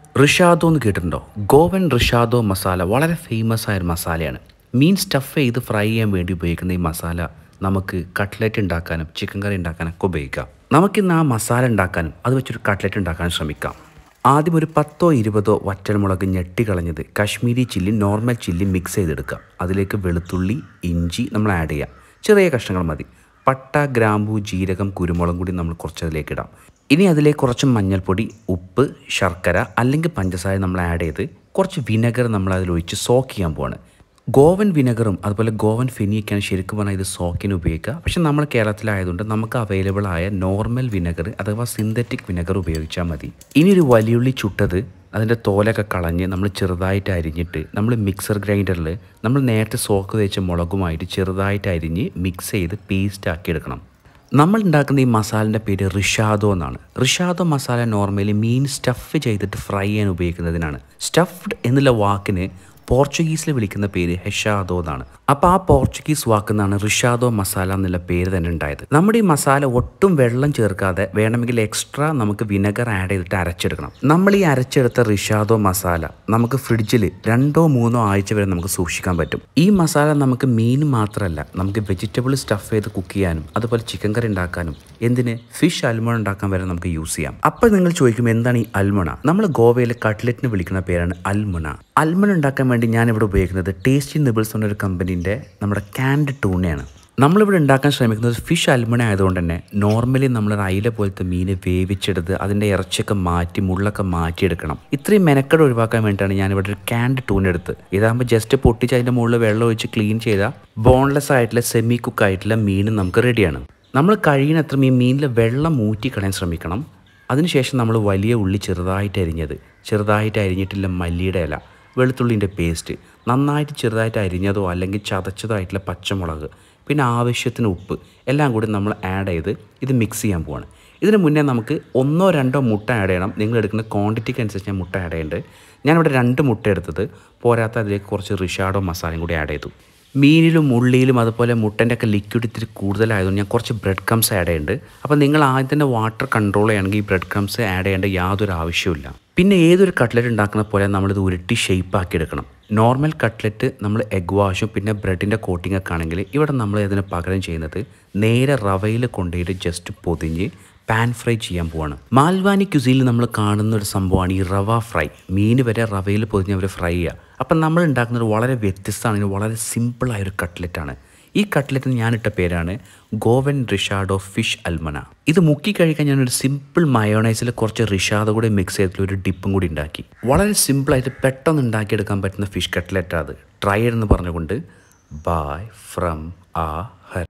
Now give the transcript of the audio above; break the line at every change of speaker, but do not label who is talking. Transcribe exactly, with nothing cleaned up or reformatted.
റിഷാദോ എന്ന് കേട്ടിട്ടുണ്ടോ? ഗോവൻ റിഷാദോ മസാല വളരെ ഫേമസ് ആയൊരു മസാലയാണ്. മീൻ സ്റ്റഫ് ചെയ്ത് ഫ്രൈ ചെയ്യാൻ വേണ്ടി ഉപയോഗിക്കുന്ന ഈ മസാല നമുക്ക് കട്ട്ലറ്റ് ഉണ്ടാക്കാനും ചിക്കൻ കറി ഉണ്ടാക്കാനൊക്കെ ഉപയോഗിക്കാം. നമുക്കിന്ന് ആ മസാല ഉണ്ടാക്കാനും അത് വെച്ചൊരു കട്ട്ലറ്റ് ഉണ്ടാക്കാനും ശ്രമിക്കാം. ആദ്യം ഒരു പത്തോ ഇരുപതോ വറ്റൽമുളക് ഞെട്ടി കളഞ്ഞത് Kashmiri chilli normal chilli mix ചെയ്തെടുക്കാം. അതിലേക്ക് വെളുത്തുള്ളി ഇഞ്ചി നമ്മൾ ആഡ് ചെയ്യാം. ചെറിയ കഷ്ണങ്ങൾ മതി. പട്ട ഗ്രാമ്പൂ ജീരകം കുരുമുളകും കൂടി നമ്മൾ കുറച്ച് അതിലേക്ക് ഇടാം. ഇനി അതിലേക്ക് കുറച്ച് മഞ്ഞൾപ്പൊടി ഉപ്പ് ശർക്കര അല്ലെങ്കിൽ പഞ്ചസാര നമ്മൾ ആഡ് ചെയ്ത് കുറച്ച് വിനെഗർ നമ്മൾ അതിലൊഴിച്ച് സോക്ക് ചെയ്യാൻ പോവാണ്. ഗോവൻ വിനെഗറും അതുപോലെ ഗോവൻ ഫെനിയൊക്കെയാണ് ശരിക്കും പറഞ്ഞാൽ ഇത് സോക്കിന് ഉപയോഗിക്കുക. പക്ഷെ നമ്മൾ കേരളത്തിലായതുകൊണ്ട് നമുക്ക് അവൈലബിൾ ആയ നോർമൽ വിനെഗർ അഥവാ സിന്തറ്റിക് വിനെഗർ ഉപയോഗിച്ചാൽ മതി. ഇനി ഒരു വലിയുള്ളി ചുട്ടത് അതിൻ്റെ തോലൊക്കെ കളഞ്ഞ് നമ്മൾ ചെറുതായിട്ട് അരിഞ്ഞിട്ട് നമ്മൾ മിക്സർ ഗ്രൈൻഡറിൽ നമ്മൾ നേരത്തെ സോക്ക് വെച്ച മുളകുമായിട്ട് ചെറുതായിട്ട് അരിഞ്ഞ് മിക്സ് ചെയ്ത് പേസ്റ്റ് ആക്കി എടുക്കണം. നമ്മൾ ഉണ്ടാക്കുന്ന ഈ മസാലൻ്റെ പേര് റിഷാദോ എന്നാണ്. റിഷാദോ മസാല നോർമലി മീൻ സ്റ്റഫ് ചെയ്തിട്ട് ഫ്രൈ ചെയ്യാൻ ഉപയോഗിക്കുന്നതിനാണ്. സ്റ്റഫ്ഡ് എന്നുള്ള വാക്കിന് പോർച്ചുഗീസിൽ വിളിക്കുന്ന പേര് ഹെഷാദോ എന്നാണ്. അപ്പോൾ ആ പോർച്ചുഗീസ് വാക്കുന്നാണ് റിഷാദോ മസാല എന്നുള്ള പേര് തന്നെ ഉണ്ടായത്. നമ്മുടെ ഈ മസാല ഒട്ടും വെള്ളം ചേർക്കാതെ വേണമെങ്കിൽ എക്സ്ട്രാ നമുക്ക് വിനെഗർ ആഡ് ചെയ്തിട്ട് അരച്ചെടുക്കണം. നമ്മൾ ഈ അരച്ചെടുത്ത റിഷാദോ മസാല നമുക്ക് ഫ്രിഡ്ജിൽ രണ്ടോ മൂന്നോ ആഴ്ച വരെ നമുക്ക് സൂക്ഷിക്കാൻ പറ്റും. ഈ മസാല നമുക്ക് മീൻ മാത്രമല്ല നമുക്ക് വെജിറ്റബിൾ സ്റ്റഫ് ചെയ്ത് കുക്ക് ചെയ്യാനും അതുപോലെ ചിക്കൻ കറി ഉണ്ടാക്കാനും എന്തിന് ഫിഷ് അൽമോണ ഉണ്ടാക്കാൻ വരെ നമുക്ക് യൂസ് ചെയ്യാം. അപ്പോൾ നിങ്ങൾ ചോദിക്കും എന്താണ് ഈ അൽമോണ? നമ്മൾ ഗോവയിലെ കട്ട്ലറ്റിന് വിളിക്കുന്ന പേരാണ് അൽമോണ. അൽമോണ ഉണ്ടാക്കാൻ വേണ്ടി ഞാനിവിടെ ഉപയോഗിക്കുന്നത് ടേസ്റ്റി നിബിൾസ് എന്നൊരു കമ്പനീൻ്റെ നമ്മുടെ കാൻഡ് ടൂണയാണ്. നമ്മളിവിടെ ഉണ്ടാക്കാൻ ശ്രമിക്കുന്നത് ഫിഷ് അൽമോണ ആയതുകൊണ്ട് തന്നെ നോർമലി നമ്മളൊരു അയില പോലത്തെ മീനെ വേവിച്ചെടുത്ത് അതിൻ്റെ ഇറച്ചിയൊക്കെ മാറ്റി മുള്ളൊക്കെ മാറ്റിയെടുക്കണം. ഇത്രയും മെനക്കെട് ഒഴിവാക്കാൻ വേണ്ടിയിട്ടാണ് ഞാനിവിടെ ഒരു കാൻഡ് ടൂൺ എടുത്ത്. ഇതാകുമ്പോൾ ജസ്റ്റ് പൊട്ടിച്ച് അതിൻ്റെ മുകളിൽ വെള്ളം ഒഴിച്ച് ക്ലീൻ ചെയ്താൽ ബോൺലെസ് ആയിട്ടുള്ള സെമി കുക്ക് ആയിട്ടുള്ള മീൻ നമുക്ക് റെഡിയാണ്. നമ്മൾ കഴിയുന്നത്ര ഈ മീനിൽ വെള്ളം ഊറ്റിക്കളയാൻ ശ്രമിക്കണം. അതിനുശേഷം നമ്മൾ വലിയ ഉള്ളി ചെറുതായിട്ട് അരിഞ്ഞത് ചെറുതായിട്ട് അരിഞ്ഞിട്ടുള്ള മല്ലിയുടെ ഇല വെളുത്തുള്ളിൻ്റെ പേസ്റ്റ് നന്നായിട്ട് ചെറുതായിട്ട് അരിഞ്ഞതോ അല്ലെങ്കിൽ ചതച്ചതോ ആയിട്ടുള്ള പച്ചമുളക് പിന്നെ ആവശ്യത്തിന് ഉപ്പ് എല്ലാം കൂടി നമ്മൾ ആഡ് ചെയ്ത് ഇത് മിക്സ് ചെയ്യാൻ പോവാണ്. ഇതിന് മുന്നേ നമുക്ക് ഒന്നോ രണ്ടോ മുട്ട ആഡ് ചെയ്യണം. നിങ്ങൾ എടുക്കുന്ന ക്വാണ്ടിറ്റിക്ക് അനുസരിച്ച് ഞാൻ മുട്ട ആഡ് ചെയ്യുന്നുണ്ട്. ഞാനിവിടെ രണ്ട് മുട്ട എടുത്തത് പോരാത്ത അതിലേക്ക് കുറച്ച് റിഷാഡോ മസാലയും കൂടി ആഡ് ചെയ്തു. മീനിലും ഉള്ളിയിലും അതുപോലെ മുട്ടൻ്റെ ഒക്കെ ലിക്വിഡ് ഇത്തിരി കൂടുതലായതുകൊണ്ട് ഞാൻ കുറച്ച് ബ്രെഡ് ക്രംസ് ആഡ് ചെയ്യുന്നുണ്ട്. അപ്പോൾ നിങ്ങൾ ആദ്യം തന്നെ വാട്ടർ കൺട്രോൾ ചെയ്യുകയാണെങ്കിൽ ഈ ബ്രെഡ് ക്രംസ് ആഡ് ചെയ്യേണ്ട യാതൊരു ആവശ്യമില്ല. പിന്നെ ഏതൊരു കട്ട്ലറ്റ് ഉണ്ടാക്കുന്ന പോലെ നമ്മളിത് ഉരുട്ടി ഷേപ്പ് ആക്കി എടുക്കണം. നോർമൽ കട്ട്ലറ്റ് നമ്മൾ എഗ് വാഷും പിന്നെ ബ്രെഡിൻ്റെ കോട്ടിംഗ് ഒക്കെ ആണെങ്കിൽ ഇവിടെ നമ്മൾ ഇതിന് പകരം ചെയ്യുന്നത് നേരെ റവയിൽ കൊണ്ടുപോയിട്ട് ജസ്റ്റ് പൊതിഞ്ഞ് പാൻ ഫ്രൈ ചെയ്യാൻ പോവാണ്. മാൽവാനി ക്യുസീനിൽ നമ്മൾ കാണുന്ന ഒരു സംഭവമാണ് ഈ റവ ഫ്രൈ. മീൻ വരെ റവയിൽ പൊതിഞ്ഞ് അവർ ഫ്രൈ ചെയ്യുക. അപ്പം നമ്മൾ ഉണ്ടാക്കുന്നത് വളരെ വ്യത്യസ്തമാണ്. വളരെ സിമ്പിളായൊരു കട്ട്ലറ്റാണ്. ഈ കട്ട്ലറ്റിന് ഞാനിട്ട പേരാണ് ഗോവൻ റിഷാഡോ ഫിഷ് അൽമോണ. ഇത് മുക്കി കഴിക്കാൻ ഞാനൊരു സിമ്പിൾ മയോണൈസിൽ കുറച്ച് റിഷാദോ കൂടെ മിക്സ് ചെയ്തിട്ടുള്ള ഒരു ഡിപ്പും കൂടി ഉണ്ടാക്കി. വളരെ സിമ്പിളായിട്ട് പെട്ടെന്ന് ഉണ്ടാക്കിയെടുക്കാൻ പറ്റുന്ന ഫിഷ് കട്ട്ലറ്റാണ് അത്. ട്രൈ എന്ന് പറഞ്ഞുകൊണ്ട് ബൈ ഫ്രം ആ